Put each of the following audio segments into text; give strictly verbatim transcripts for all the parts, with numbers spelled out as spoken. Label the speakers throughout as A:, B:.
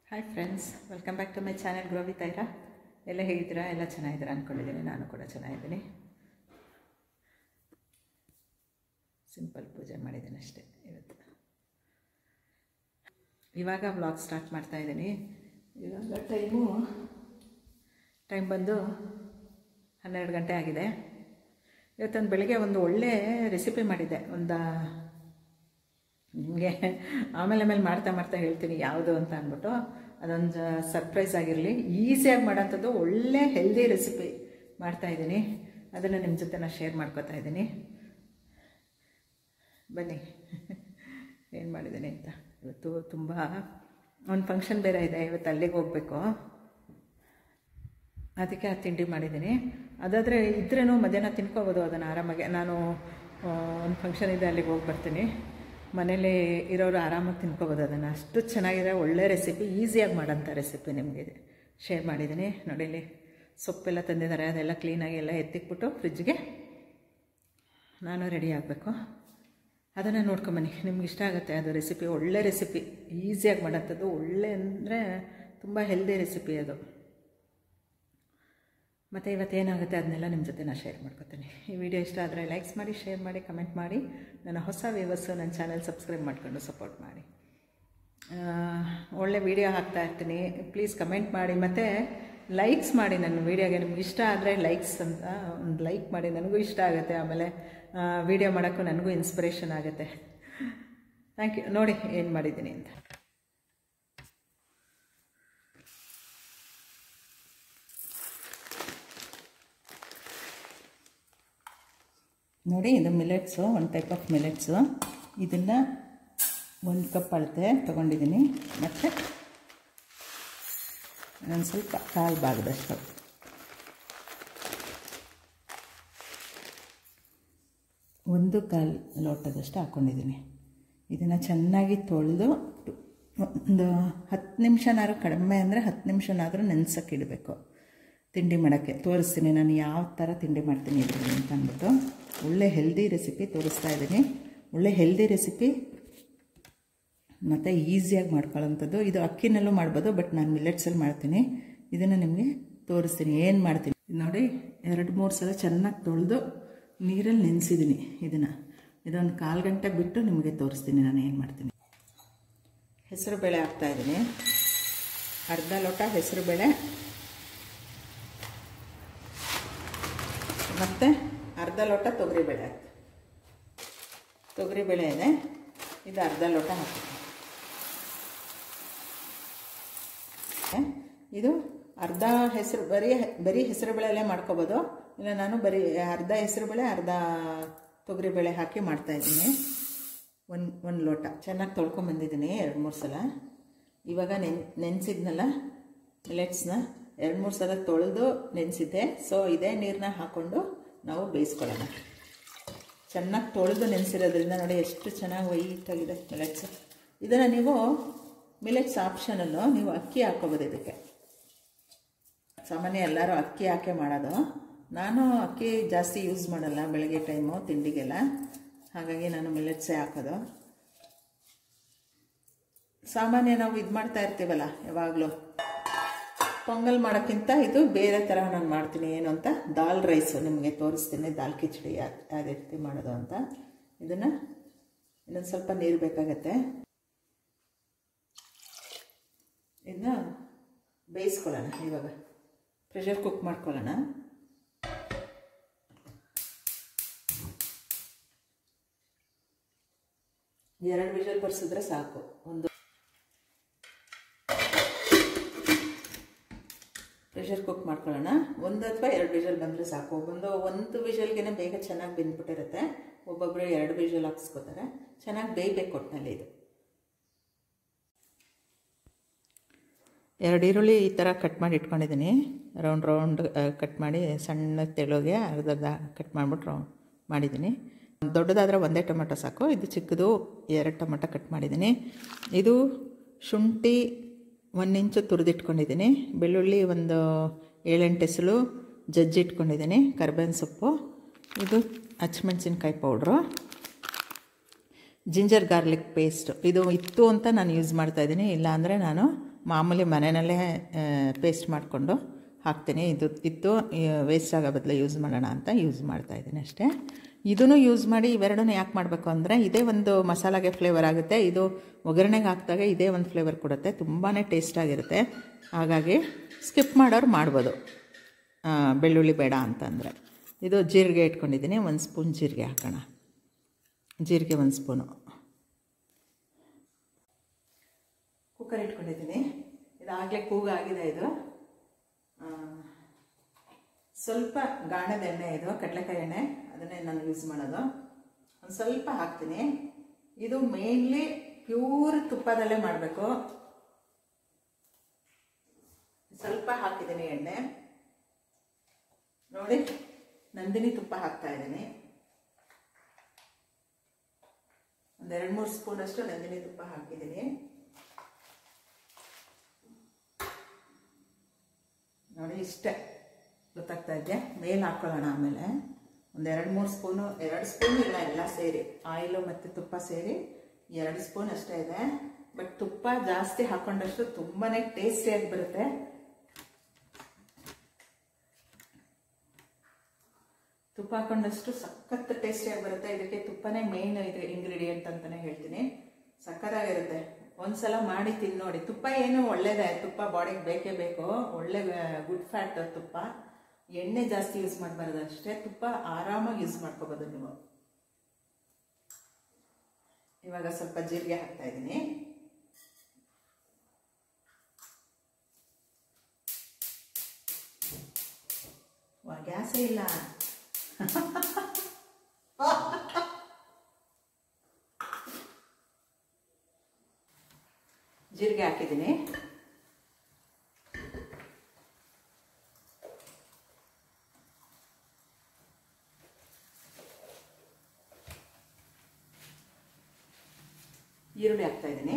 A: Hi friends, welcome back to my channel grow with Aira. ಎಲ್ಲ ಹೇಗಿದ್ದೀರಾ? ಎಲ್ಲ ಚೆನ್ನಾಗಿದ್ದೀರಾ ಅಂದ್ಕೊಂಡಿದ್ದೀನಿ. ನಾನು ಕೂಡ ಚೆನ್ನಾಗಿದ್ದೀನಿ. ಸಿಂಪಲ್ ಪೂಜೆ ಮಾಡಿದ್ದೀನಿ ಅಷ್ಟೇ ಇವತ್ತು. ಇವಾಗ ವ್ಲಾಗ್ ಸ್ಟಾರ್ಟ್ ಮಾಡ್ತಾಯಿದ್ದೀನಿ. ಇವಾಗ ಟೈಮು ಟೈಮ್ ಬಂದು ಹನ್ನೆರಡು ಗಂಟೆ ಆಗಿದೆ. ಇವತ್ತೊಂದು ಬೆಳಿಗ್ಗೆ ಒಂದು ಒಳ್ಳೆ ರೆಸಿಪಿ ಮಾಡಿದ್ದೆ. ಒಂದು ನಿಮಗೆ ಆಮೇಲೆ ಆಮೇಲೆ ಮಾಡ್ತಾ ಮಾಡ್ತಾ ಹೇಳ್ತೀನಿ ಯಾವುದು ಅಂತ ಅಂದ್ಬಿಟ್ಟು. ಅದೊಂದು ಸರ್ಪ್ರೈಸ್ ಆಗಿರಲಿ. ಈಸಿಯಾಗಿ ಮಾಡೋಂಥದ್ದು ಒಳ್ಳೆ ಹೆಲ್ದಿ ರೆಸಿಪಿ ಮಾಡ್ತಾಯಿದ್ದೀನಿ. ಅದನ್ನು ನಿಮ್ಮ ಜೊತೆ ನಾನು ಶೇರ್ ಮಾಡ್ಕೋತಾ ಇದ್ದೀನಿ. ಬನ್ನಿ ಏನು ಮಾಡಿದ್ದೀನಿ ಅಂತ. ಇವತ್ತು ತುಂಬ ಒಂದು ಫಂಕ್ಷನ್ ಬೇರೆ ಇದೆ. ಇವತ್ತು ಅಲ್ಲಿಗೆ ಹೋಗಬೇಕು. ಅದಕ್ಕೆ ಆ ತಿಂಡಿ ಮಾಡಿದ್ದೀನಿ. ಅದಾದರೆ ಇದ್ರೂ ಮಧ್ಯಾಹ್ನ ತಿನ್ಕೋಬೋದು ಅದನ್ನು ಆರಾಮಾಗಿ. ನಾನು ಒಂದು ಫಂಕ್ಷನ್ ಇದೆ, ಅಲ್ಲಿಗೆ ಹೋಗಿ ಬರ್ತೀನಿ. ಮನೇಲಿ ಇರೋರು ಆರಾಮಾಗಿ ತಿನ್ಕೋಬೋದು ಅದನ್ನು. ಅಷ್ಟು ಚೆನ್ನಾಗಿದೆ. ಒಳ್ಳೆ ರೆಸಿಪಿ, ಈಸಿಯಾಗಿ ಮಾಡೋಂಥ ರೆಸಿಪಿ ನಿಮಗೆ ಶೇರ್ ಮಾಡಿದ್ದೀನಿ. ನೋಡಿ, ಇಲ್ಲಿ ಸೊಪ್ಪೆಲ್ಲ ತಂದಿದ್ದಾರೆ. ಅದೆಲ್ಲ ಕ್ಲೀನಾಗಿ ಎಲ್ಲ ಎತ್ತಿಕ್ಬಿಟ್ಟು ಫ್ರಿಜ್ಗೆ ನಾನು ರೆಡಿ ಆಗಬೇಕು. ಅದನ್ನು ನೋಡ್ಕೊಂಬನ್ನಿ. ನಿಮ್ಗೆ ಇಷ್ಟ ಆಗುತ್ತೆ ಅದು ರೆಸಿಪಿ. ಒಳ್ಳೆ ರೆಸಿಪಿ, ಈಸಿಯಾಗಿ ಮಾಡೋಂಥದ್ದು. ಒಳ್ಳೆ ಅಂದರೆ ತುಂಬ ಹೆಲ್ದಿ ರೆಸಿಪಿ ಅದು. ಮತ್ತು ಇವತ್ತೇನಾಗುತ್ತೆ ಅದನ್ನೆಲ್ಲ ನಿಮ್ಮ ಜೊತೆ ನಾನು ಶೇರ್ ಮಾಡ್ಕೊತೀನಿ. ಈ ವಿಡಿಯೋ ಇಷ್ಟ ಆದರೆ ಲೈಕ್ಸ್ ಮಾಡಿ, ಶೇರ್ ಮಾಡಿ, ಕಮೆಂಟ್ ಮಾಡಿ. ನನ್ನ ಹೊಸ ವ್ಯೂವರ್ಸು ನನ್ನ ಚಾನೆಲ್ ಸಬ್ಸ್ಕ್ರೈಬ್ ಮಾಡಿಕೊಂಡು ಸಪೋರ್ಟ್ ಮಾಡಿ. ಒಳ್ಳೆ ವಿಡಿಯೋ ಹಾಕ್ತಾ ಇರ್ತೀನಿ. ಪ್ಲೀಸ್ ಕಮೆಂಟ್ ಮಾಡಿ ಮತ್ತು ಲೈಕ್ಸ್ ಮಾಡಿ ನನ್ನ ವೀಡಿಯೋಗೆ. ನಿಮ್ಗೆ ಇಷ್ಟ ಆದರೆ ಲೈಕ್ಸ್ ಅಂತ ಒಂದು ಲೈಕ್ ಮಾಡಿ. ನನಗೂ ಇಷ್ಟ ಆಗುತ್ತೆ. ಆಮೇಲೆ ವಿಡಿಯೋ ಮಾಡೋಕ್ಕೂ ನನಗೂ ಇನ್ಸ್ಪಿರೇಷನ್ ಆಗುತ್ತೆ. Thank you. ನೋಡಿ ಏನು ಮಾಡಿದ್ದೀನಿ ಅಂತ. ನೋಡಿ, ಇದು ಮಿಲೆಟ್ಸು, ಒಂದು ಟೈಪ್ ಆಫ್ ಮಿಲೆಟ್ಸು. ಇದನ್ನು ಒಂದು ಕಪ್ ಅಳತೆ ತೊಗೊಂಡಿದ್ದೀನಿ. ಮತ್ತು ಒಂದು ಸ್ವಲ್ಪ ಕಾಲು ಭಾಗದಷ್ಟು ಒಂದು ಕಾಲು ಲೋಟದಷ್ಟು ಹಾಕ್ಕೊಂಡಿದ್ದೀನಿ. ಇದನ್ನು ಚೆನ್ನಾಗಿ ತೊಳೆದು ಒಂದು ಹತ್ತು ನಿಮಿಷನಾದ್ರೂ, ಕಡಿಮೆ ಅಂದರೆ ಹತ್ತು ನಿಮಿಷನಾದರೂ ನೆನೆಸೋಕ್ಕೆ ಇಡಬೇಕು. ತಿಂಡಿ ಮಾಡೋಕ್ಕೆ ತೋರಿಸ್ತೀನಿ ನಾನು ಯಾವ ಥರ ತಿಂಡಿ ಮಾಡ್ತೀನಿ ಇದರಲ್ಲಿ ಅಂತ ಅಂದ್ಬಿಟ್ಟು. ಒಳ್ಳೆ ಹೆಲ್ದಿ ರೆಸಿಪಿ ತೋರಿಸ್ತಾ ಇದ್ದೀನಿ. ಒಳ್ಳೆ ಹೆಲ್ದಿ ರೆಸಿಪಿ ಮತ್ತು ಈಸಿಯಾಗಿ ಮಾಡ್ಕೊಳ್ಳೋಂಥದ್ದು. ಇದು ಅಕ್ಕಿನಲ್ಲೂ ಮಾಡ್ಬೋದು, ಬಟ್ ನಾನು ಮಿಲೆಟ್ಸಲ್ಲಿ ಮಾಡ್ತೀನಿ. ಇದನ್ನು ನಿಮಗೆ ತೋರಿಸ್ತೀನಿ ಏನು ಮಾಡ್ತೀನಿ. ನೋಡಿ, ಎರಡು ಮೂರು ಸಲ ಚೆನ್ನಾಗಿ ತೊಳೆದು ನೀರಲ್ಲಿ ನೆನೆಸಿದ್ದೀನಿ ಇದನ್ನು. ಇದೊಂದು ಕಾಲು ಗಂಟೆ ಬಿಟ್ಟು ನಿಮಗೆ ತೋರಿಸ್ತೀನಿ ನಾನು ಏನು ಮಾಡ್ತೀನಿ. ಹೆಸರು ಬೇಳೆ ಹಾಕ್ತಾಯಿದ್ದೀನಿ. ಅರ್ಧ ಲೋಟ ಹೆಸರು ಬೇಳೆ ಮತ್ತು ಅರ್ಧ ಲೋಟ ತೊಗರಿಬೇಳೆ ಹಾಕಿ. ತೊಗರಿಬೇಳೆ ಇದೆ, ಇದು ಅರ್ಧ ಲೋಟ ಹಾಕಿ. ಇದು ಅರ್ಧ ಹೆಸರು ಬರೀ ಬರೀ ಹೆಸರು ಬೇಳೆಯಲ್ಲೇ ಮಾಡ್ಕೋಬೋದು. ಇಲ್ಲ, ನಾನು ಬರೀ ಅರ್ಧ ಹೆಸರು ಬೇಳೆ ಅರ್ಧ ತೊಗರಿಬೇಳೆ ಹಾಕಿ ಮಾಡ್ತಾಯಿದ್ದೀನಿ. ಒಂದು ಒಂದು ಲೋಟ ಚೆನ್ನಾಗಿ ತೊಳ್ಕೊಂಬಂದಿದ್ದೀನಿ ಎರಡು ಮೂರು ಸಲ. ಇವಾಗ ನೆನ್ ನೆನೆಸಿದ್ನಲ್ಲ ಮಿಲೆಟ್ಸ್ನ ಎರಡು ಮೂರು ಸಲ ತೊಳೆದು ನೆನೆಸಿದ್ದೆ. ಸೊ ಇದೇ ನೀರನ್ನ ಹಾಕ್ಕೊಂಡು ನಾವು ಬೇಯಿಸ್ಕೊಳ್ಳೋಣ. ಚೆನ್ನಾಗಿ ತೊಳೆದು ನೆನೆಸಿರೋದ್ರಿಂದ ನೋಡಿ ಎಷ್ಟು ಚೆನ್ನಾಗಿ ವೈಟಾಗಿದೆ ಮಿಲೆಟ್ಸು. ಇದನ್ನು ನೀವು ಮಿಲೆಟ್ಸ್ ಆಪ್ಷನಲ್ಲು ನೀವು ಅಕ್ಕಿ ಹಾಕ್ಕೋಬೋದು ಇದಕ್ಕೆ. ಸಾಮಾನ್ಯ ಎಲ್ಲರೂ ಅಕ್ಕಿ ಹಾಕೇ ಮಾಡೋದು. ನಾನು ಅಕ್ಕಿ ಜಾಸ್ತಿ ಯೂಸ್ ಮಾಡಲ್ಲ ಬೆಳಗ್ಗೆ ಟೈಮು ತಿಂಡಿಗೆಲ್ಲ. ಹಾಗಾಗಿ ನಾನು ಮಿಲೆಟ್ಸೇ ಹಾಕೋದು. ಸಾಮಾನ್ಯ ನಾವು ಇದು ಮಾಡ್ತಾ ಇರ್ತೀವಲ್ಲ ಯಾವಾಗಲೂ, ಪೊಂಗಲ್ ಮಾಡೋಕ್ಕಿಂತ ಇದು ಬೇರೆ ಥರ ನಾನು ಮಾಡ್ತೀನಿ. ಏನು ಅಂತ ದಾಲ್ ರೈಸು ನಿಮಗೆ ತೋರಿಸ್ತೀನಿ. ದಾಲ್ ಕಿಚಡಿ ಯಾವ ರೀತಿ ಮಾಡೋದು ಅಂತ. ಇದನ್ನು ಇನ್ನೊಂದು ಸ್ವಲ್ಪ ನೀರು ಬೇಕಾಗತ್ತೆ. ಇದನ್ನ ಬೇಯಿಸ್ಕೊಳ್ಳೋಣ. ಇವಾಗ ಪ್ರೆಷರ್ ಕುಕ್ ಮಾಡ್ಕೊಳ್ಳೋಣ. ಎರಡು ವಿಷಲ್ ಬರ್ಸಿದ್ರೆ ಸಾಕು. ಒಂದು ಪ್ರೆಷರ್ ಕುಕ್ ಮಾಡ್ಕೊಳ್ಳೋಣ. ಒಂದು ಅಥವಾ ಎರಡು ವಿಷಲ್ ಬಂದರೆ ಸಾಕು. ಒಂದು ಒಂದು ವಿಷಲ್ಗೆ ಬೇಗ ಚೆನ್ನಾಗಿ ಬೆಂದ್ಬಿಟ್ಟಿರುತ್ತೆ. ಒಬ್ಬೊಬ್ಬರು ಎರಡು ವಿಷಲ್ ಹಾಕ್ಸ್ಕೊತಾರೆ. ಚೆನ್ನಾಗಿ ಬೇಯಬೇಕು ಒಟ್ಟಿನಲ್ಲಿ. ಇದು ಎರಡು ಈರುಳ್ಳಿ ಈ ಥರ ಕಟ್ ಮಾಡಿ ಇಟ್ಕೊಂಡಿದ್ದೀನಿ. ರೌಂಡ್ ರೌಂಡ್ ಕಟ್ ಮಾಡಿ ಸಣ್ಣ ತೆಳುಗೆ ಅರ್ಧರ್ಧ ಕಟ್ ಮಾಡಿಬಿಟ್ಟು ರೌಂಡ್ ಮಾಡಿದ್ದೀನಿ. ದೊಡ್ಡದಾದರೆ ಒಂದೇ ಟೊಮೆಟೊ ಸಾಕು. ಇದು ಚಿಕ್ಕದು ಎರಡು ಟೊಮೆಟೊ ಕಟ್ ಮಾಡಿದ್ದೀನಿ. ಇದು ಶುಂಠಿ ಒಂದು ಇಂಚು ತುರಿದಿಟ್ಕೊಂಡಿದ್ದೀನಿ. ಬೆಳ್ಳುಳ್ಳಿ ಒಂದು ಏಳೆಂಟು ಎಸಳು ಜಜ್ಜಿಟ್ಕೊಂಡಿದ್ದೀನಿ. ಕರ್ಬೇವಿನ ಸೊಪ್ಪು, ಇದು ಹಸಿಮೆಣಸಿನ್ಕಾಯಿ ಪೌಡ್ರು, ಜಿಂಜರ್ ಗಾರ್ಲಿಕ್ ಪೇಸ್ಟ್. ಇದು ಇತ್ತು ಅಂತ ನಾನು ಯೂಸ್ ಮಾಡ್ತಾಯಿದ್ದೀನಿ. ಇಲ್ಲ ಅಂದರೆ ನಾನು ಮಾಮೂಲಿ ಮನೆಯಲ್ಲೇ ಪೇಸ್ಟ್ ಮಾಡಿಕೊಂಡು ಹಾಕ್ತೀನಿ. ಇದು ಇತ್ತು ವೇಸ್ಟ್ ಆಗೋ ಬದಲು ಯೂಸ್ ಮಾಡೋಣ ಅಂತ ಯೂಸ್ ಮಾಡ್ತಾಯಿದ್ದೀನಿ ಅಷ್ಟೇ. ಇದನ್ನು ಯೂಸ್ ಮಾಡಿ ಇವೆರಡನ್ನೂ ಯಾಕೆ ಮಾಡಬೇಕು ಅಂದರೆ ಇದೇ ಒಂದು ಮಸಾಲಾಗೆ ಫ್ಲೇವರ್ ಆಗುತ್ತೆ, ಇದು ಒಗ್ಗರಣೆಗೆ ಹಾಕಿದಾಗ ಇದೇ ಒಂದು ಫ್ಲೇವರ್ ಕೊಡುತ್ತೆ, ತುಂಬಾ ಟೇಸ್ಟಾಗಿರುತ್ತೆ. ಹಾಗಾಗಿ ಸ್ಕಿಪ್ ಮಾಡೋರು ಮಾಡ್ಬೋದು ಬೆಳ್ಳುಳ್ಳಿ ಬೇಡ ಅಂತಂದರೆ. ಇದು ಜೀರಿಗೆ ಇಟ್ಕೊಂಡಿದ್ದೀನಿ, ಒಂದು ಸ್ಪೂನ್ ಜೀರಿಗೆ ಹಾಕೋಣ. ಜೀರಿಗೆ ಒಂದು ಸ್ಪೂನು. ಕುಕ್ಕರ್ ಇಟ್ಕೊಂಡಿದ್ದೀನಿ, ಇದಾಗಲೇ ಕೂಗಾಗಿದೆ. ಇದು ಸ್ವಲ್ಪ ಗಾಣದ ಎಣ್ಣೆ, ಇದು ಕಡಲೆಕಾಯಿ ಎಣ್ಣೆ, ಅದನ್ನೇ ನಾನು ಯೂಸ್ ಮಾಡೋದು. ಒಂದು ಸ್ವಲ್ಪ ಹಾಕ್ತೀನಿ. ಇದು ಮೇನ್ಲಿ ಪ್ಯೂರ್ ತುಪ್ಪದಲ್ಲೇ ಮಾಡಬೇಕು. ಸ್ವಲ್ಪ ಹಾಕಿದ್ದೀನಿ ಎಣ್ಣೆ ನೋಡಿ, ನಂದಿನಿ ತುಪ್ಪ ಹಾಕ್ತಾ ಇದ್ದೀನಿ. ಒಂದೆರಡು ಮೂರು ಸ್ಪೂನ್ ಅಷ್ಟು ನಂದಿನಿ ತುಪ್ಪ ಹಾಕಿದ್ದೀನಿ ನೋಡಿ. ಇಷ್ಟೇ ಗೊತ್ತಾಗ್ತಾ ಇದೆ. ಮೇಲೆ ಹಾಕೊಳ್ಳೋಣ ಆಮೇಲೆ. ಒಂದೆರಡು ಮೂರು ಸ್ಪೂನು, ಎರಡು ಸ್ಪೂನು ಇಲ್ಲ, ಎಲ್ಲ ಸೇರಿ ಆಯಿಲು ಮತ್ತು ತುಪ್ಪ ಸೇರಿ ಎರಡು ಸ್ಪೂನ್ ಅಷ್ಟೇ ಇದೆ. ಬಟ್ ತುಪ್ಪ ಜಾಸ್ತಿ ಹಾಕೊಂಡಷ್ಟು ತುಂಬಾ ಟೇಸ್ಟಿಯಾಗಿ ಬರುತ್ತೆ. ತುಪ್ಪ ಹಾಕೊಂಡಷ್ಟು ಸಖತ್ ಟೇಸ್ಟಿಯಾಗಿ ಬರುತ್ತೆ. ಇದಕ್ಕೆ ತುಪ್ಪನೇ ಮೇನ್ ಇದು ಇಂಗ್ರೀಡಿಯೆಂಟ್ ಅಂತಲೇ ಹೇಳ್ತೀನಿ. ಸಖತ್ತಾಗಿರುತ್ತೆ. ಒಂದ್ಸಲ ಮಾಡಿ ತಿಂದು ನೋಡಿ. ತುಪ್ಪ ಏನು ಒಳ್ಳೇದೇ, ತುಪ್ಪ ಬಾಡಿಗೆ ಬೇಕೇ ಬೇಕು, ಒಳ್ಳೆ ಗುಡ್ ಫ್ಯಾಟ್ ತುಪ್ಪ. ಎಣ್ಣೆ ಜಾಸ್ತಿ ಯೂಸ್ ಮಾಡಬಾರ್ದು ಅಷ್ಟೇ. ತುಪ್ಪ ಆರಾಮಾಗಿ ಯೂಸ್ ಮಾಡ್ಕೋಬೋದು ನೀವು. ಇವಾಗ ಸ್ವಲ್ಪ ಜೀರಿಗೆ ಹಾಕ್ತಾ ಇದ್ದೀನಿ. ಗ್ಯಾಸೇ ಇಲ್ಲ. ಜೀರಿಗೆ ಹಾಕಿದ್ದೀನಿ. ಈರುಳ್ಳಿ ಹಾಕ್ತಾ ಇದ್ದೀನಿ.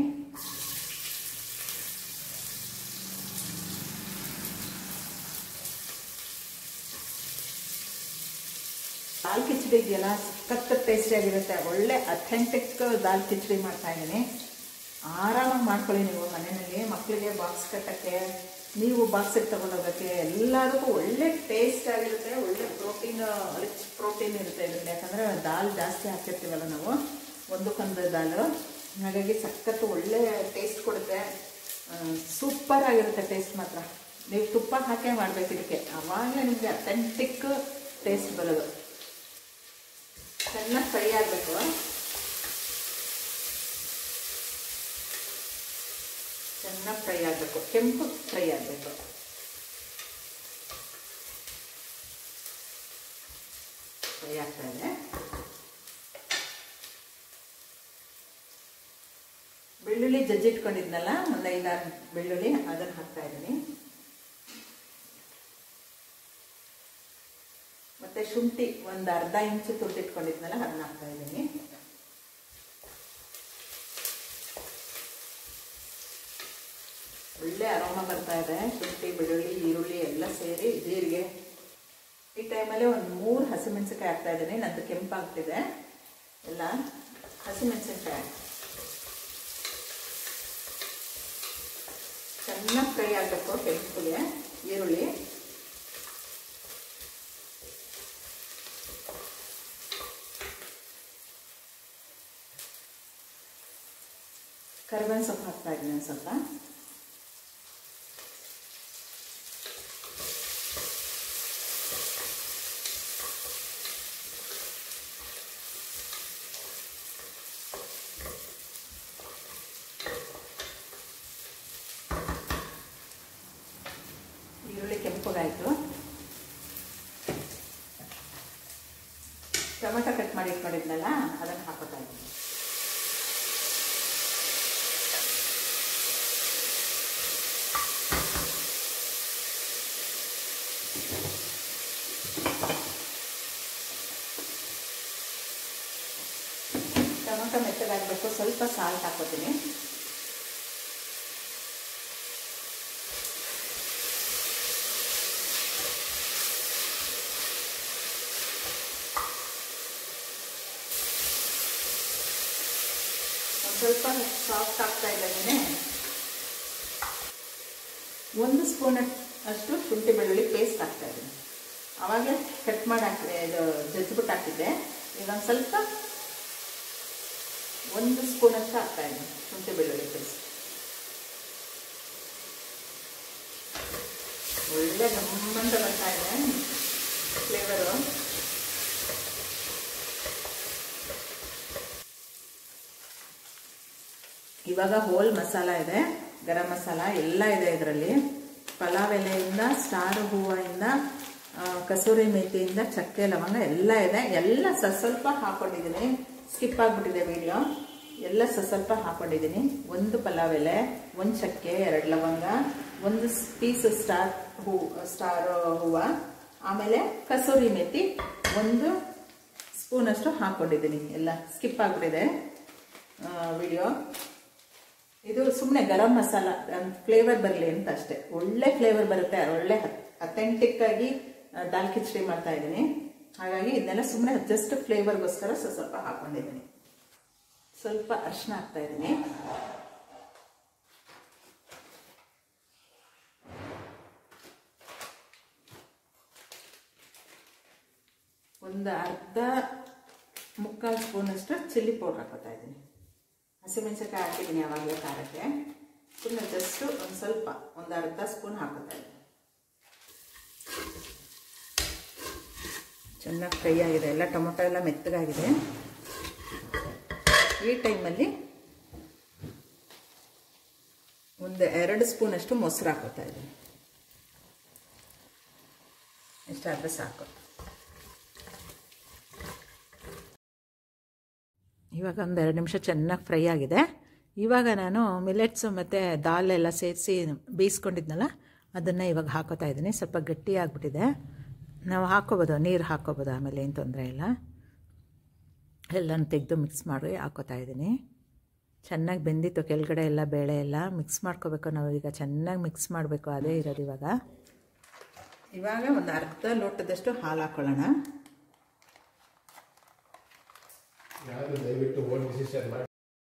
A: ದಾಲ್ ಕಿಚಡಿ ಇದೆಯಲ್ಲ, ಸಖತ್ ಟೇಸ್ಟಿಯಾಗಿರುತ್ತೆ. ಒಳ್ಳೆ ಅಥೆಂಟಿಕ್ ದಾಲ್ ಕಿಚಡಿ ಮಾಡ್ತಾ ಇದ್ದೀನಿ. ಆರಾಮಾಗಿ ಮಾಡ್ಕೊಳ್ಳಿ ನೀವು ಮನೆಯಲ್ಲಿ. ಮಕ್ಕಳಿಗೆ ಬಾಕ್ಸ್ ಕಟ್ಟಕ್ಕೆ, ನೀವು ಬಾಕ್ಸಿಗೆ ತಗೊಂಡೋಗೋಕ್ಕೆ ಎಲ್ಲದಕ್ಕೂ ಒಳ್ಳೆ ಟೇಸ್ಟ್ ಆಗಿರುತ್ತೆ. ಒಳ್ಳೆ ಪ್ರೋಟೀನ್, ರಿಚ್ ಪ್ರೋಟೀನ್ ಇರುತ್ತೆ ಇದರಲ್ಲಿ. ಯಾಕಂದರೆ ದಾಲ್ ಜಾಸ್ತಿ ಹಾಕಿರ್ತೀವಲ್ಲ ನಾವು, ಒಂದಕ್ಕೊಂದು ದಾಲು. ಹಾಗಾಗಿ ಸಖತ್ತು ಒಳ್ಳೆ ಟೇಸ್ಟ್ ಕೊಡುತ್ತೆ. ಸೂಪರ್ ಆಗಿರುತ್ತೆ ಟೇಸ್ಟ್ ಮಾತ್ರ. ನೀವು ತುಪ್ಪ ಹಾಕೇ ಮಾಡಬೇಕು ಇದಕ್ಕೆ, ಆವಾಗಲೇ ನಿಮಗೆ ಅಥೆಂಟಿಕ್ ಟೇಸ್ಟ್ ಬರೋದು. ಚೆನ್ನಾಗಿ ಫ್ರೈ ಆಗಬೇಕು. ಚೆನ್ನಾಗಿ ಫ್ರೈ ಆಗಬೇಕು, ಕೆಂಪು ಫ್ರೈ ಆಗಬೇಕು. ಫ್ರೈ ಆಗ್ತಾ ಇದೆ. ಬೆಳ್ಳುಳ್ಳಿ ಜಜ್ಜಿಟ್ಕೊಂಡಿದ್ನಲ್ಲ, ಒಂದು ಐದಾರು ಬೆಳ್ಳುಳ್ಳಿ, ಅದನ್ನು ಹಾಕ್ತಾ ಇದ್ದೀನಿ. ಮತ್ತೆ ಶುಂಠಿ ಒಂದು ಅರ್ಧ ಇಂಚು ತುರಿದಿಟ್ಕೊಂಡಿದ್ನಲ್ಲ, ಅದನ್ನ ಹಾಕ್ತಾ ಇದ್ದೀನಿ. ಒಳ್ಳೆ ಅರೋಮ ಬರ್ತಾ ಇದೆ. ಶುಂಠಿ, ಬೆಳ್ಳುಳ್ಳಿ, ಈರುಳ್ಳಿ ಎಲ್ಲ ಸೇರಿ, ಜೀರಿಗೆ. ಈ ಟೈಮಲ್ಲಿ ಒಂದು ಮೂರು ಹಸಿಮೆಣಸಿನ್ಕಾಯಿ ಹಾಕ್ತಾ ಇದ್ದೀನಿ. ನಂದು ಕೆಂಪಾಗ್ತಿದೆ ಎಲ್ಲ. ಹಸಿಮೆಣಸಿನ್ಕಾಯಿ ಚೆನ್ನಾಗಿ ಫ್ರೈ ಆಗಬೇಕು, ಕೆಂಪುಗೆ. ಈರುಳ್ಳಿ, ಕರಿಬೇವಿನ ಸೊಪ್ಪು ಹಾಕ್ತಾ ಇದ್ದೀನಿ ಒಂದು ಸ್ವಲ್ಪ. ಈರುಳ್ಳಿ ಕೆಂಪಗಾಯಿತು. ಟೊಮೆಟೊ ಕಟ್ ಮಾಡಿ ಇಟ್ಕೊಂಡಿದ್ನಲ್ಲ, ಅದನ್ನು ಹಾಕೋತಾ ಇದ್ದೀನಿ. ಟೊಮೆಟೊ ಮೆತ್ತಗಾಗಬೇಕು, ಸ್ವಲ್ಪ ಸಾಲ್ಟ್ ಹಾಕೋತೀನಿ. ಒಂದು ಸ್ವಲ್ಪ ಸಾಫ್ಟ್ ಆಗ್ತಾ ಇದ್ದಾನೆ. ಒಂದು ಸ್ಪೂನ್ ಅಷ್ಟು ಶುಂಠಿ ಬೆಳ್ಳುಳ್ಳಿ ಪೇಸ್ಟ್ ಹಾಕ್ತಾಯಿದ್ದೀನಿ. ಆವಾಗಲೇ ಕಟ್ ಮಾಡಿ ಹಾಕಿದೆ, ಇದು ಜಜ್ಜಿಬಿಟ್ಟು ಹಾಕಿದ್ದೆ. ಈಗ ಒಂದು ಸ್ವಲ್ಪ ಒಂದು ಸ್ಪೂನಷ್ಟು ಹಾಕ್ತಾಯಿದ್ದೀನಿ ಶುಂಠಿ ಬೆಳ್ಳುಳ್ಳಿ ಪೇಸ್ಟ್. ಒಳ್ಳೆ ಗಮ್ಮಂತ ಬರ್ತಾ ಇದೆ ಫ್ಲೇವರು. ಇವಾಗ ಹೋಲ್ ಮಸಾಲ ಇದೆ, ಗರಂ ಮಸಾಲ ಎಲ್ಲ ಇದೆ ಇದರಲ್ಲಿ. ಪಲಾವ್ ಎಲೆಯಿಂದ, ಸ್ಟಾರ್ ಹೂವಿಂದ, ಕಸೂರಿ ಮೇಥಿಯಿಂದ, ಚಕ್ಕೆ ಲವಂಗ ಎಲ್ಲ ಇದೆ. ಎಲ್ಲ ಸ್ವಲ್ಪ ಹಾಕೊಂಡಿದ್ದೀನಿ, ಸ್ಕಿಪ್ ಆಗಿಬಿಟ್ಟಿದೆ ವಿಡಿಯೋ. ಎಲ್ಲ ಸ್ವಲ್ಪ ಹಾಕೊಂಡಿದ್ದೀನಿ. ಒಂದು ಪಲಾವ್ ಎಲೆ, ಒಂದು ಚಕ್ಕೆ, ಎರಡು ಲವಂಗ, ಒಂದು ಪೀಸ್ ಸ್ಟಾರ್ ಹೂ ಸ್ಟಾರ್ ಹೂವು, ಆಮೇಲೆ ಕಸೂರಿ ಮೇಥಿ ಒಂದು ಸ್ಪೂನಷ್ಟು ಹಾಕ್ಕೊಂಡಿದ್ದೀನಿ. ಎಲ್ಲ ಸ್ಕಿಪ್ ಆಗಿಬಿಟ್ಟಿದೆ ವಿಡಿಯೋ. ಇದು ಸುಮ್ಮನೆ ಗರಂ ಮಸಾಲ ಫ್ಲೇವರ್ ಬರಲಿ ಅಂತ ಅಷ್ಟೇ. ಒಳ್ಳೆ ಫ್ಲೇವರ್ ಬರುತ್ತೆ, ಒಳ್ಳೆ ಅಥೆಂಟಿಕ್ ಆಗಿ ದಾಲ್ ಕಿಚಡಿ ಮಾಡ್ತಾ ಇದ್ದೀನಿ. ಹಾಗಾಗಿ ಇದನ್ನೆಲ್ಲ ಸುಮ್ಮನೆ ಜಸ್ಟ್ ಫ್ಲೇವರ್ಗೋಸ್ಕರ ಸ್ವಲ್ಪ ಹಾಕೊಂಡಿದ್ದೀನಿ. ಸ್ವಲ್ಪ ಅರಿಶಿನ ಹಾಕ್ತಾ ಇದ್ದೀನಿ. ಒಂದು ಅರ್ಧ ಮುಕ್ಕಾಲು ಸ್ಪೂನಷ್ಟು ಚಿಲ್ಲಿ ಪೌಡ್ರ್ ಹಾಕೋತಾ ಇದ್ದೀನಿ. ಹಸಿಮೆಣಸಿನಕಾಯಿ ಹಾಕಿದ್ದೀನಿ ಯಾವಾಗಲೇ ಖಾರಕ್ಕೆ. ಸುಮ್ಮನೆ ಜಸ್ಟು ಒಂದು ಸ್ವಲ್ಪ ಒಂದು ಅರ್ಧ ಸ್ಪೂನ್ ಹಾಕೋತಾ ಇದ್ದೀನಿ. ಚೆನ್ನಾಗಿ ಫ್ರೈ ಆಗಿದೆ, ಎಲ್ಲ ಟೊಮೊಟೊ ಎಲ್ಲ ಮೆತ್ತಗಾಗಿದೆ. ಈ ಟೈಮಲ್ಲಿ ಒಂದು ಎರಡು ಸ್ಪೂನಷ್ಟು ಮೊಸರು ಹಾಕೋತಾ ಇದ್ದೀನಿ. ಇಷ್ಟಾದರೆ ಸಾಕು. ಇವಾಗ ಒಂದು ಎರಡು ನಿಮಿಷ ಚೆನ್ನಾಗಿ ಫ್ರೈ ಆಗಿದೆ. ಇವಾಗ ನಾನು ಮಿಲೆಟ್ಸು ಮತ್ತು ದಾಲ್ ಎಲ್ಲ ಸೇರಿಸಿ ಬೇಯಿಸ್ಕೊಂಡಿದ್ನಲ್ಲ ಅದನ್ನು ಇವಾಗ ಹಾಕೋತಾ ಇದ್ದೀನಿ. ಸ್ವಲ್ಪ ಗಟ್ಟಿ ಆಗಿಬಿಟ್ಟಿದೆ, ನಾವು ಹಾಕ್ಕೋಬೋದು, ನೀರು ಹಾಕ್ಕೋಬೋದು, ಆಮೇಲೆ ಏನು ತೊಂದರೆ ಇಲ್ಲ. ಎಲ್ಲನೂ ತೆಗೆದು ಮಿಕ್ಸ್ ಮಾಡಿ ಹಾಕೋತಾ ಇದ್ದೀನಿ. ಚೆನ್ನಾಗಿ ಬೆಂದಿತ್ತು ಕೆಳಗಡೆ ಎಲ್ಲ ಬೇಳೆ ಎಲ್ಲ ಮಿಕ್ಸ್ ಮಾಡ್ಕೋಬೇಕು ನಾವು. ಈಗ ಚೆನ್ನಾಗಿ ಮಿಕ್ಸ್ ಮಾಡಬೇಕು, ಅದೇ ಇರೋದು ಇವಾಗ. ಇವಾಗ ಒಂದು ಅರ್ಧ ಲೋಟದಷ್ಟು ಹಾಲು ಹಾಕ್ಕೊಳ್ಳೋಣ.
B: ದಯವಿಟ್ಟು ಓನ್ ಡಿಸಿಷನ್ ಮಾಡಿ.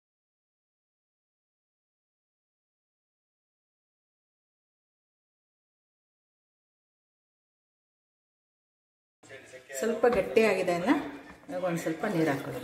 A: ಸ್ವಲ್ಪ ಗಟ್ಟಿಯಾಗಿದೆ ಅಲ್ಲ, ಇವಾಗ ಒಂದು ಸ್ವಲ್ಪ ನೀರು ಹಾಕೊಳ್ಳೋಣ.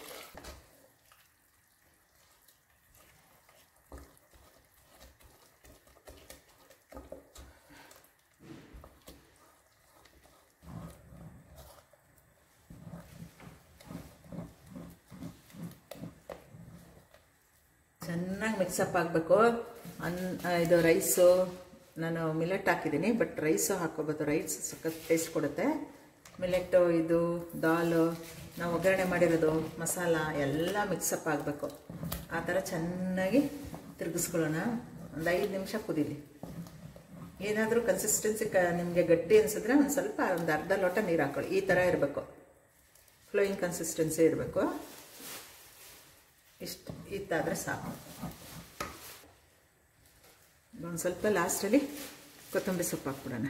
A: ಚೆನ್ನಾಗಿ ಮಿಕ್ಸಪ್ ಆಗಬೇಕು. ಅನ್ ಇದು ರೈಸು ನಾನು ಮಿಲೆಟ್ ಹಾಕಿದ್ದೀನಿ, ಬಟ್ ರೈಸು ಹಾಕ್ಕೋಬೋದು. ರೈಸ್ ಸಖತ್ ಟೇಸ್ಟ್ ಕೊಡುತ್ತೆ. ಮಿಲೆಟ್ಟು, ಇದು ದಾಲು, ನಾವು ಒಗ್ಗರಣೆ ಮಾಡಿರೋದು ಮಸಾಲ ಎಲ್ಲ ಮಿಕ್ಸಪ್ ಆಗಬೇಕು. ಆ ಥರ ಚೆನ್ನಾಗಿ ತಿರುಗಿಸ್ಕೊಳ್ಳೋಣ. ಒಂದು ಐದು ನಿಮಿಷ ಕುದೀಲಿ. ಏನಾದರೂ ಕನ್ಸಿಸ್ಟೆನ್ಸಿ ಕ ನಿಮಗೆ ಗಟ್ಟಿ ಅನಿಸಿದ್ರೆ ಒಂದು ಸ್ವಲ್ಪ ಒಂದು ಅರ್ಧ ಲೋಟ ನೀರು ಹಾಕೊಳ್ಳಿ. ಈ ಥರ ಇರಬೇಕು, ಫ್ಲೋಯಿಂಗ್ ಕನ್ಸಿಸ್ಟೆನ್ಸಿ ಇರಬೇಕು. ಇಷ್ಟು ಇತ್ತಾದರೆ ಸಾಕು. ಒಂದು ಸ್ವಲ್ಪ ಲಾಸ್ಟಲ್ಲಿ ಕೊತ್ತಂಬರಿ ಸೊಪ್ಪು ಹಾಕ್ಬಿಡೋಣ.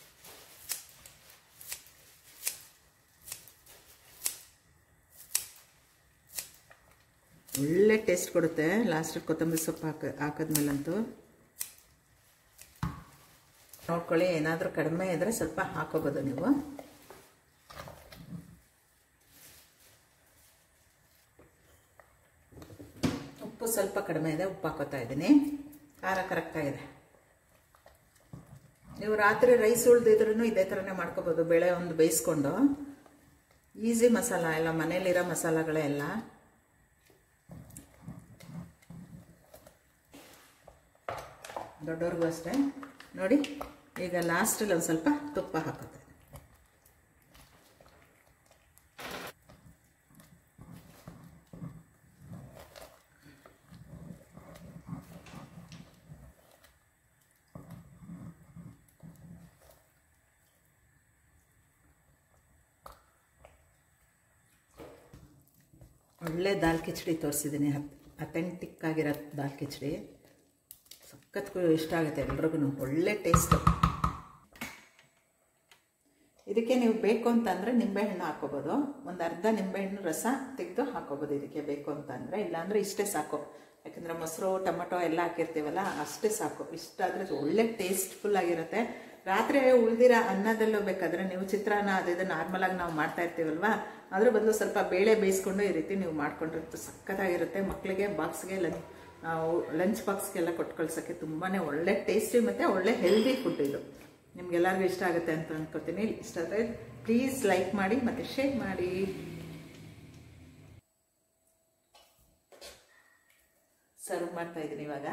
A: ಒಳ್ಳೆ ಟೇಸ್ಟ್ ಕೊಡುತ್ತೆ ಲಾಸ್ಟಲ್ಲಿ ಕೊತ್ತಂಬರಿ ಸೊಪ್ಪು ಹಾಕ ಹಾಕಿದ್ಮೇಲಂತೂ. ನೋಡ್ಕೊಳ್ಳಿ, ಏನಾದರೂ ಕಡಿಮೆ ಇದ್ದರೆ ಸ್ವಲ್ಪ ಹಾಕೋಬೋದು ನೀವು. ಉಪ್ಪು ಸ್ವಲ್ಪ ಕಡಿಮೆ ಇದೆ, ಉಪ್ಪು ಹಾಕೋತಾ ಇದ್ದೀನಿ. ಖಾರ ಕರೆಕ್ಟಾಗಿದೆ. ನೀವು ರಾತ್ರಿ ರೈಸ್ ಉಳಿದಿದ್ರೂ ಇದೇ ಥರನೇ ಮಾಡ್ಕೋಬೋದು. ಬೇಳೆ ಒಂದು ಬೇಯಿಸ್ಕೊಂಡು ಈಸಿ ಮಸಾಲ ಎಲ್ಲ, ಮನೇಲಿರೋ ಮಸಾಲಗಳೇ ಎಲ್ಲ. ದೊಡ್ಡವ್ರಿಗೂ ಅಷ್ಟೇ ನೋಡಿ. ಈಗ ಲಾಸ್ಟಲ್ಲಿ ಒಂದು ಸ್ವಲ್ಪ ತುಪ್ಪ ಹಾಕೋತೆ. ಒಳ್ಳೆ ದಾಲ್ ಕಿಚಡಿ ತೋರಿಸಿದ್ದೀನಿ. ಅಥೆಂಟಿಕ್ ಆಗಿರೋ ದಾಲ್ ಕಿಚಡಿ ಸಖತ್ ಇಷ್ಟ ಆಗುತ್ತೆ ಎಲ್ರಿಗೂ. ಒಳ್ಳೆ ಟೇಸ್ಟು. ಇದಕ್ಕೆ ನೀವು ಬೇಕು ಅಂತಂದರೆ ನಿಂಬೆಹಣ್ಣು ಹಾಕ್ಕೋಬೋದು. ಒಂದು ಅರ್ಧ ನಿಂಬೆಹಣ್ಣು ರಸ ತೆಗೆದು ಹಾಕ್ಕೋಬೋದು ಇದಕ್ಕೆ ಬೇಕು ಅಂತಂದರೆ. ಇಲ್ಲಾಂದರೆ ಇಷ್ಟೇ ಸಾಕು. ಯಾಕಂದರೆ ಮೊಸರು ಟೊಮಟೊ ಎಲ್ಲ ಹಾಕಿರ್ತೀವಲ್ಲ ಅಷ್ಟೇ ಸಾಕು. ಇಷ್ಟಾದರೆ ಒಳ್ಳೆ ಟೇಸ್ಟ್ಫುಲ್ ಆಗಿರುತ್ತೆ. ರಾತ್ರಿ ಉಳಿದಿರ ಅನ್ನದಲ್ಲೂ ಬೇಕಾದರೆ ನೀವು ಚಿತ್ರಾನ್ನ ಅದು ನಾರ್ಮಲಾಗಿ ನಾವು ಮಾಡ್ತಾ ಇರ್ತೀವಲ್ವ, ಅದ್ರ ಬದಲು ಸ್ವಲ್ಪ ಬೇಳೆ ಬೇಯಿಸ್ಕೊಂಡು ಈ ರೀತಿ ನೀವು ಮಾಡ್ಕೊಂಡಿರುತ್ತೆ ಸಖತ್ತಾಗಿರುತ್ತೆ. ಮಕ್ಕಳಿಗೆ ಬಾಕ್ಸ್ಗೆ ಲಂಚ್ ಲಂಚ್ ಬಾಕ್ಸ್ಗೆಲ್ಲ ಕೊಟ್ಟು ಕಳ್ಸೋಕ್ಕೆ ತುಂಬಾ ಒಳ್ಳೆ ಟೇಸ್ಟಿ ಮತ್ತು ಒಳ್ಳೆ ಹೆಲ್ದಿ ಫುಡ್ ಇದು. ನಿಮ್ಗೆಲ್ಲರಿಗೂ ಇಷ್ಟ ಆಗುತ್ತೆ ಅಂತ ಅನ್ಕೋತೀನಿ. ಇಷ್ಟ ಆದರೆ ಪ್ಲೀಸ್ ಲೈಕ್ ಮಾಡಿ ಮತ್ತು ಶೇರ್ ಮಾಡಿ. ಸರ್ವ್ ಮಾಡ್ತಾ ಇದ್ದೀನಿ ಇವಾಗ.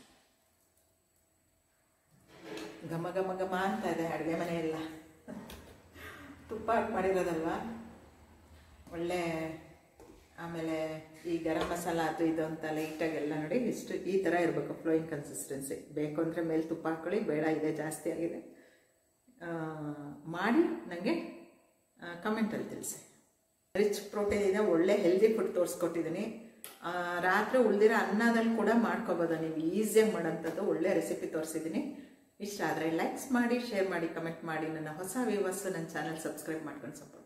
A: ಘಮ ಘಮ ಘಮ ಅಂತ ಇದೆ ಅಡುಗೆ ಮನೆಯೆಲ್ಲ. ತುಪ್ಪ ಹಾಕಿ ಮಾಡಿರೋದಲ್ವ, ಒಳ್ಳೆ. ಆಮೇಲೆ ಈ ಗರಂ ಮಸಾಲ ಅದು ಇದು ಅಂತ ಲೈಟಾಗೆಲ್ಲ ನೋಡಿ ಇಷ್ಟು ಈ ಥರ ಇರಬೇಕು ಫ್ಲೋಯಿಂಗ್ ಕನ್ಸಿಸ್ಟೆನ್ಸಿ. ಬೇಕು ಅಂದರೆ ಮೇಲೆ ತುಪ್ಪ ಹಾಕ್ಕೊಳ್ಳಿ, ಬೇಡ ಇದೆ ಜಾಸ್ತಿ ಆಗಿದೆ ಮಾಡಿ ನನಗೆ ಕಮೆಂಟಲ್ಲಿ ತಿಳಿಸಿ. ರಿಚ್ ಪ್ರೋಟೀನ್ ಇದೆ, ಒಳ್ಳೆ ಹೆಲ್ದಿ ಫುಡ್ ತೋರಿಸ್ಕೊಟ್ಟಿದ್ದೀನಿ. ರಾತ್ರಿ ಉಳಿದಿರೋ ಅನ್ನದಲ್ಲಿ ಕೂಡ ಮಾಡ್ಕೋಬೋದು ನೀವು, ಈಸಿಯಾಗಿ ಮಾಡೋಂಥದ್ದು ಒಳ್ಳೆ ರೆಸಿಪಿ ತೋರಿಸಿದ್ದೀನಿ. ಇಷ್ಟ ಆದರೆ ಲೈಕ್ಸ್ ಮಾಡಿ, ಶೇರ್ ಮಾಡಿ, ಕಮೆಂಟ್ ಮಾಡಿ. ನನ್ನ ಹೊಸ ವ್ಯೂವರ್ಸ್ ನನ್ನ ಚಾನಲ್ ಸಬ್ಸ್ಕ್ರೈಬ್ ಮಾಡ್ಕೊಂಡು ಸಪೋರ್ಟ್